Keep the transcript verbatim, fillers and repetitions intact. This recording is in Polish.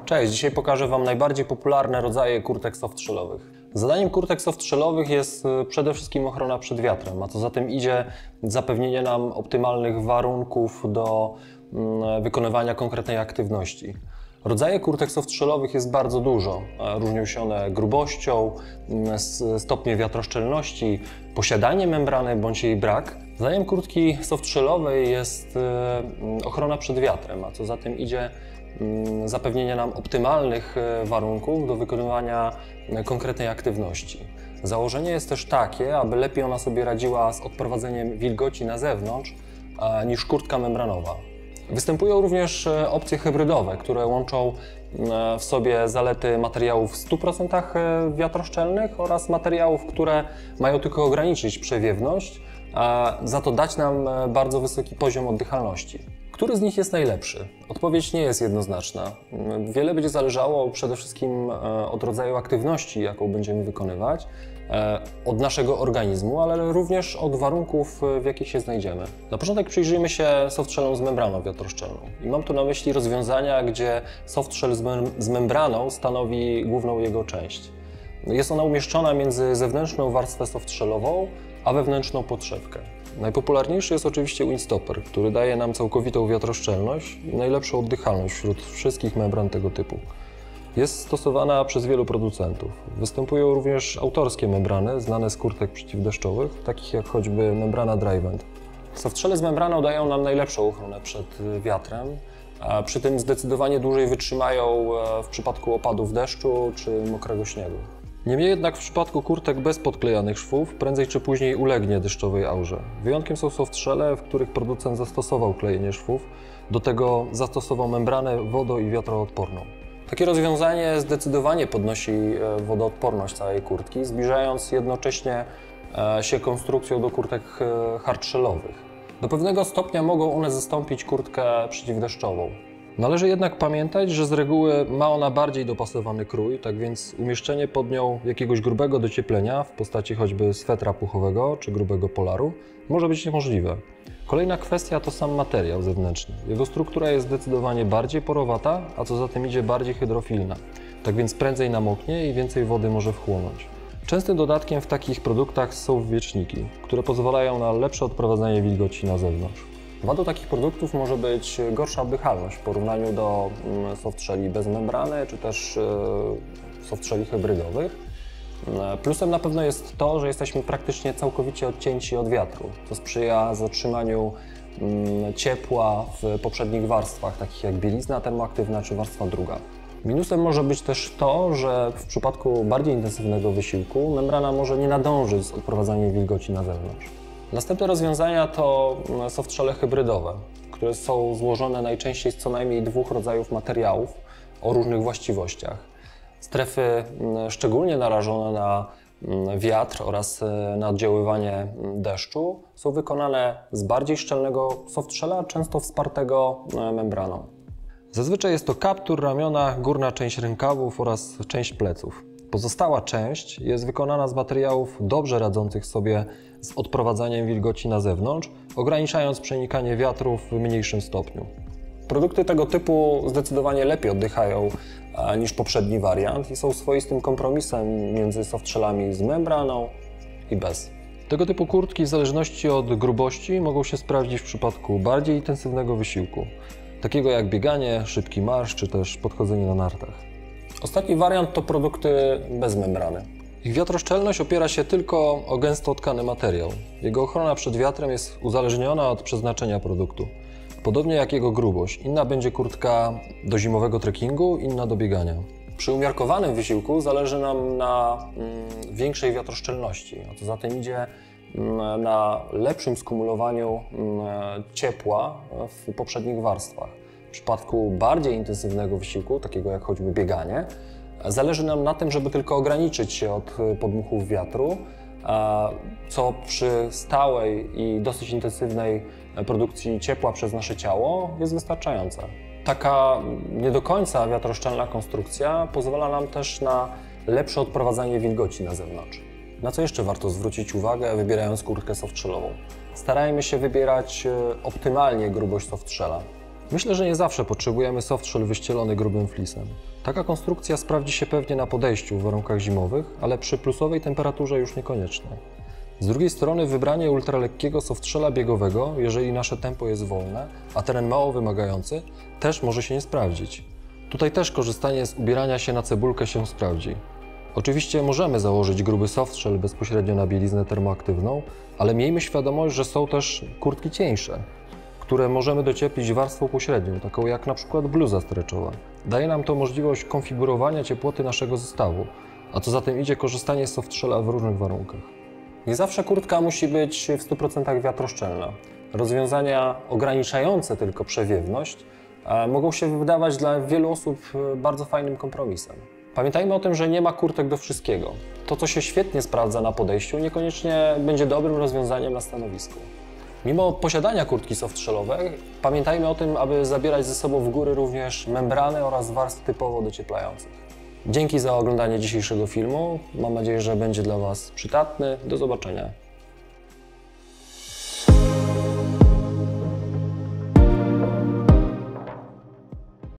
Cześć, dzisiaj pokażę Wam najbardziej popularne rodzaje kurtek softshellowych. Zadaniem kurtek softshellowych jest przede wszystkim ochrona przed wiatrem, a co za tym idzie zapewnienie nam optymalnych warunków do wykonywania konkretnej aktywności. Rodzaje kurtek softshellowych jest bardzo dużo. Różnią się one grubością, stopniem wiatroszczelności, posiadaniem membrany bądź jej brak. Zadaniem kurtki softshellowej jest ochrona przed wiatrem, a co za tym idzie zapewnienie nam optymalnych warunków do wykonywania konkretnej aktywności. Założenie jest też takie, aby lepiej ona sobie radziła z odprowadzeniem wilgoci na zewnątrz niż kurtka membranowa. Występują również opcje hybrydowe, które łączą w sobie zalety materiałów w stu procentach wiatroszczelnych oraz materiałów, które mają tylko ograniczyć przewiewność, a za to dać nam bardzo wysoki poziom oddychalności. Który z nich jest najlepszy? Odpowiedź nie jest jednoznaczna. Wiele będzie zależało przede wszystkim od rodzaju aktywności, jaką będziemy wykonywać, od naszego organizmu, ale również od warunków, w jakich się znajdziemy. Na początek przyjrzyjmy się softshellom z membraną wiatroszczelną. I mam tu na myśli rozwiązania, gdzie softshell z, mem z membraną stanowi główną jego część. Jest ona umieszczona między zewnętrzną warstwę softshellową, a wewnętrzną podszewkę. Najpopularniejszy jest oczywiście Windstopper, który daje nam całkowitą wiatroszczelność i najlepszą oddychalność wśród wszystkich membran tego typu. Jest stosowana przez wielu producentów. Występują również autorskie membrany znane z kurtek przeciwdeszczowych, takich jak choćby membrana Dryvent. Softshelle z membraną dają nam najlepszą ochronę przed wiatrem, a przy tym zdecydowanie dłużej wytrzymają w przypadku opadów deszczu czy mokrego śniegu. Niemniej jednak w przypadku kurtek bez podklejanych szwów prędzej czy później ulegnie deszczowej aurze. Wyjątkiem są softshelle, w których producent zastosował klejenie szwów, do tego zastosował membranę wodo- i wiatroodporną. Takie rozwiązanie zdecydowanie podnosi wodoodporność całej kurtki, zbliżając jednocześnie się konstrukcją do kurtek hardshellowych. Do pewnego stopnia mogą one zastąpić kurtkę przeciwdeszczową. Należy jednak pamiętać, że z reguły ma ona bardziej dopasowany krój, tak więc umieszczenie pod nią jakiegoś grubego docieplenia w postaci choćby swetra puchowego czy grubego polaru może być niemożliwe. Kolejna kwestia to sam materiał zewnętrzny. Jego struktura jest zdecydowanie bardziej porowata, a co za tym idzie bardziej hydrofilna, tak więc prędzej namoknie i więcej wody może wchłonąć. Częstym dodatkiem w takich produktach są wieczniki, które pozwalają na lepsze odprowadzanie wilgoci na zewnątrz. Wadą takich produktów może być gorsza oddychalność w porównaniu do softshelli bez membrany, czy też softshelli hybrydowych. Plusem na pewno jest to, że jesteśmy praktycznie całkowicie odcięci od wiatru, co sprzyja zatrzymaniu ciepła w poprzednich warstwach, takich jak bielizna termoaktywna czy warstwa druga. Minusem może być też to, że w przypadku bardziej intensywnego wysiłku membrana może nie nadążyć z odprowadzaniem wilgoci na zewnątrz. Następne rozwiązania to softshelle hybrydowe, które są złożone najczęściej z co najmniej dwóch rodzajów materiałów o różnych właściwościach. Strefy szczególnie narażone na wiatr oraz na oddziaływanie deszczu są wykonane z bardziej szczelnego softshella, często wspartego membraną. Zazwyczaj jest to kaptur, ramiona, górna część rękawów oraz część pleców. Pozostała część jest wykonana z materiałów dobrze radzących sobie z odprowadzaniem wilgoci na zewnątrz, ograniczając przenikanie wiatru w mniejszym stopniu. Produkty tego typu zdecydowanie lepiej oddychają niż poprzedni wariant i są swoistym kompromisem między softshellami z membraną i bez. Tego typu kurtki w zależności od grubości mogą się sprawdzić w przypadku bardziej intensywnego wysiłku, takiego jak bieganie, szybki marsz czy też podchodzenie na nartach. Ostatni wariant to produkty bez membrany. Ich wiatroszczelność opiera się tylko o gęsto tkany materiał. Jego ochrona przed wiatrem jest uzależniona od przeznaczenia produktu. Podobnie jak jego grubość. Inna będzie kurtka do zimowego trekkingu, inna do biegania. Przy umiarkowanym wysiłku zależy nam na mm, większej wiatroszczelności, a co za tym idzie mm, na lepszym skumulowaniu mm, ciepła w poprzednich warstwach. W przypadku bardziej intensywnego wysiłku, takiego jak choćby bieganie, zależy nam na tym, żeby tylko ograniczyć się od podmuchów wiatru, co przy stałej i dosyć intensywnej produkcji ciepła przez nasze ciało jest wystarczające. Taka nie do końca wiatroszczelna konstrukcja pozwala nam też na lepsze odprowadzanie wilgoci na zewnątrz. Na co jeszcze warto zwrócić uwagę, wybierając kurtkę softshellową? Starajmy się wybierać optymalnie grubość softshella. Myślę, że nie zawsze potrzebujemy softshell wyścielony grubym fleecem. Taka konstrukcja sprawdzi się pewnie na podejściu w warunkach zimowych, ale przy plusowej temperaturze już niekoniecznie. Z drugiej strony wybranie ultralekkiego softshella biegowego, jeżeli nasze tempo jest wolne, a teren mało wymagający, też może się nie sprawdzić. Tutaj też korzystanie z ubierania się na cebulkę się sprawdzi. Oczywiście możemy założyć gruby softshell bezpośrednio na bieliznę termoaktywną, ale miejmy świadomość, że są też kurtki cieńsze, które możemy docieplić warstwą pośrednią, taką jak na przykład bluza stretchowa. Daje nam to możliwość konfigurowania ciepłoty naszego zestawu, a co za tym idzie korzystanie z softshella w różnych warunkach. Nie zawsze kurtka musi być w stu procentach wiatroszczelna. Rozwiązania ograniczające tylko przewiewność mogą się wydawać dla wielu osób bardzo fajnym kompromisem. Pamiętajmy o tym, że nie ma kurtek do wszystkiego. To, co się świetnie sprawdza na podejściu, niekoniecznie będzie dobrym rozwiązaniem na stanowisku. Mimo posiadania kurtki softshellowej, pamiętajmy o tym, aby zabierać ze sobą w góry również membrany oraz warstw typowo docieplających. Dzięki za oglądanie dzisiejszego filmu. Mam nadzieję, że będzie dla Was przydatny. Do zobaczenia.